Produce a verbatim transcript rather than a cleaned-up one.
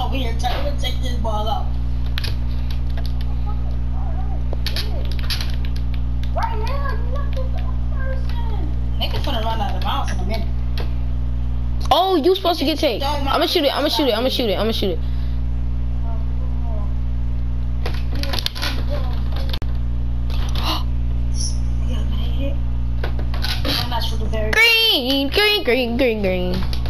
over here trying to take this ball out. Right now, you left this other person. Nigga's gonna run out of bounds in a minute. Oh, you supposed to get take. I'm gonna shoot it. I'm gonna shoot it. I'm gonna shoot it. I'm gonna shoot it. I'm not sure the very Green, green, green, green, green.